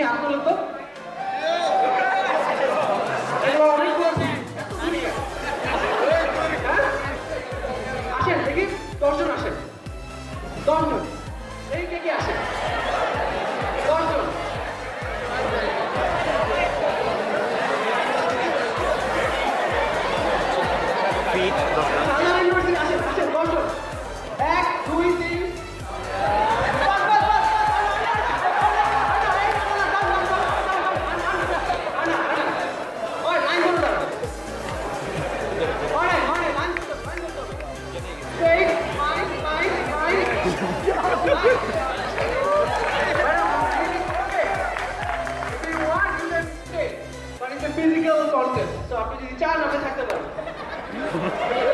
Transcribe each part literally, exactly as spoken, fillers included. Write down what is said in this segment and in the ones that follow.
দেখি হাত তুলুন তো আসেন দেখি দশজন আসেন দশজন এই কে কে আসেন দশজন ইউনিভার্সিটি আসেন আসেন দশজন এক দুই তিন But it's a physical concept, so আপনি যদি চান আপনি থাকতে পারেন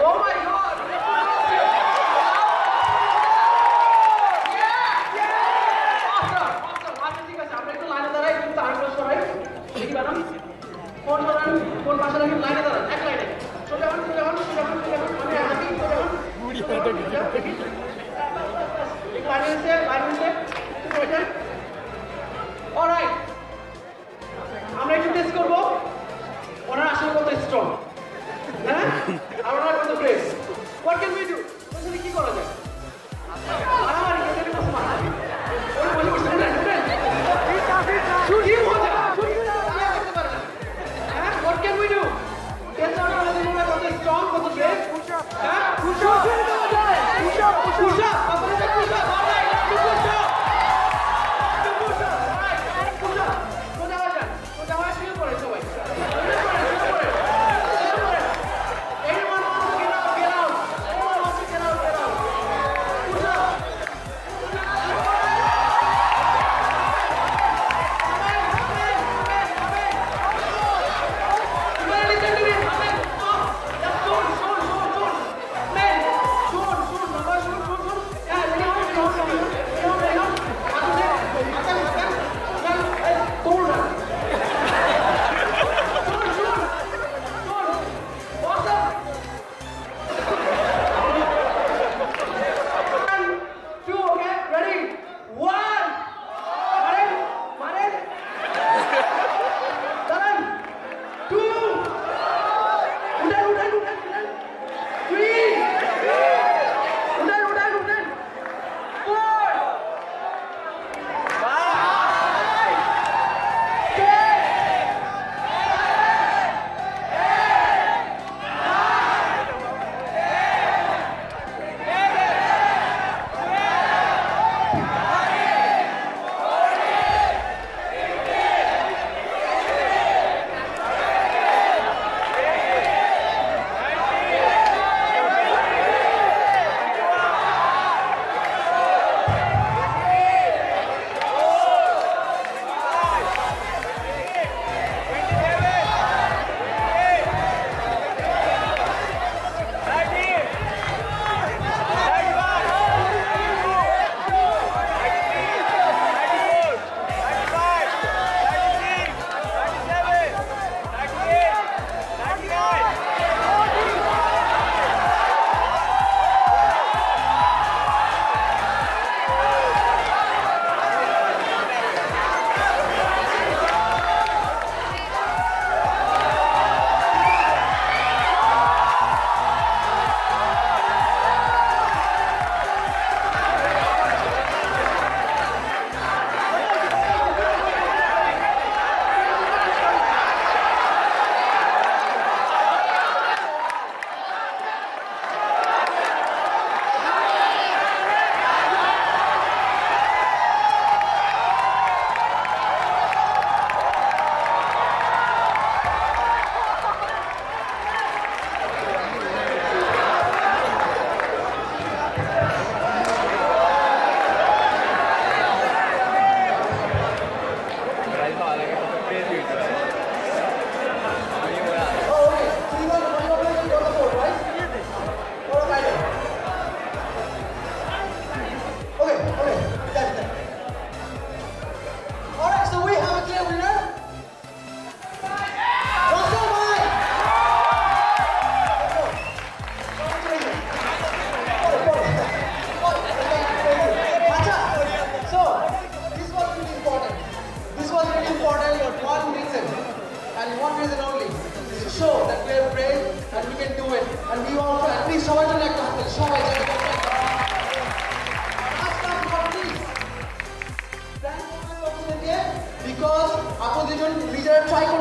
show that we are brave and we can do it. And we want to at least সবাই জন্য একটা হাত তালি, সবাই জন্য একটা হাত তালি। Last but not least, thank you for your opportunity because আপনি দুজন লিডার ট্রাই